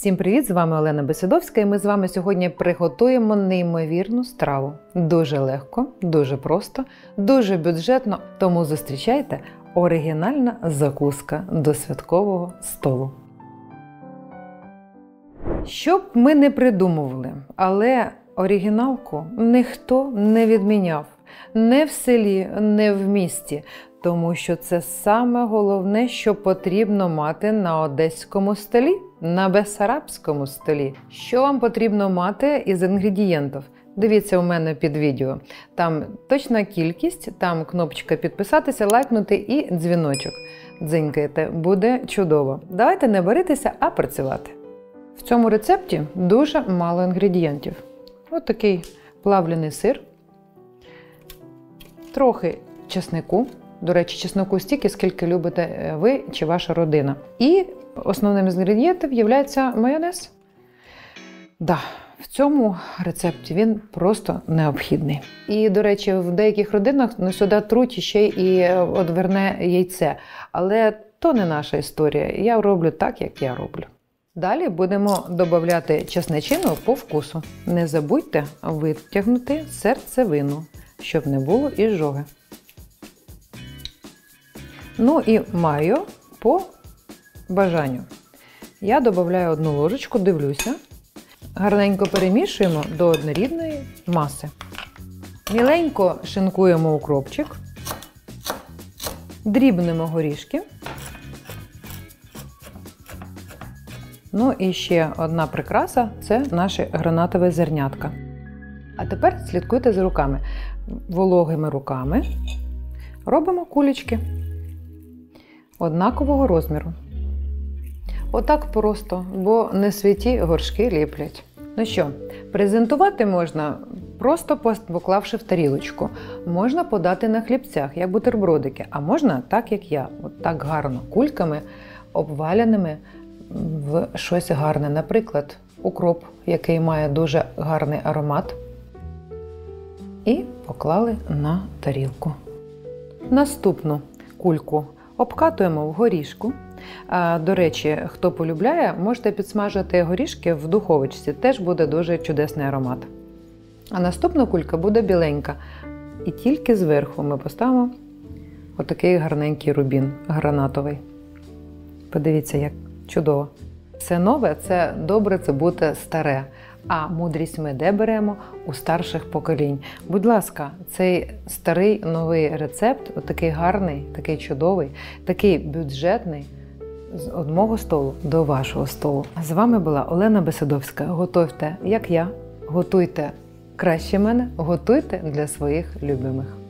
Всім привіт! З вами Олена Беседовська і ми з вами сьогодні приготуємо неймовірну страву. Дуже легко, дуже просто, дуже бюджетно, тому зустрічайте оригінальна закуска до святкового столу. Що б ми не придумували, але оригіналку ніхто не відміняв. Не в селі, не в місті. Тому що це саме головне, що потрібно мати на одеському столі, на бессарабському столі. Що вам потрібно мати із інгредієнтів? Дивіться у мене під відео. Там точна кількість, там кнопочка підписатися, лайкнути і дзвіночок. Дзинькайте, буде чудово. Давайте не боритися, а працювати. В цьому рецепті дуже мало інгредієнтів. Ось такий плавлений сир, трохи чеснику. До речі, чесноку стільки, скільки любите ви чи ваша родина. І основним з інгредієнтів є майонез. Да, в цьому рецепті він просто необхідний. І, до речі, в деяких родинах сюди труть ще і одверне яйце. Але то не наша історія. Я роблю так, як я роблю. Далі будемо додавати чесничину по вкусу. Не забудьте витягнути серцевину, щоб не було ізжоги. Ну і майо по бажанню. Я додаю 1 ложечку, дивлюся. Гарненько перемішуємо до однорідної маси. Міленько шинкуємо укропчик. Дрібнемо горішки. Ну і ще одна прикраса – це наші гранатові зернятка. А тепер слідкуйте за руками. Вологими руками робимо кулечки однакового розміру. Отак просто, бо не святі горшки ліплять. Ну що, презентувати можна просто поклавши в тарілочку. Можна подати на хлібцях, як бутербродики, а можна так, як я. От так гарно, кульками обваляними в щось гарне. Наприклад, укроп, який має дуже гарний аромат. І поклали на тарілку. Наступну кульку обкатуємо в горішку. До речі, хто полюбляє, можете підсмажити горішки в духовочці. Теж буде дуже чудесний аромат. А наступна кулька буде біленька. І тільки зверху ми поставимо отакий гарненький рубін гранатовий. Подивіться, як чудово. Все нове – це добре, це буде старе. А мудрість ми де беремо? У старших поколінь. Будь ласка, цей старий новий рецепт, отакий гарний, такий чудовий, такий бюджетний, з мого столу до вашого столу. З вами була Олена Беседовська. Готуйте, як я, готуйте краще мене, готуйте для своїх любимих.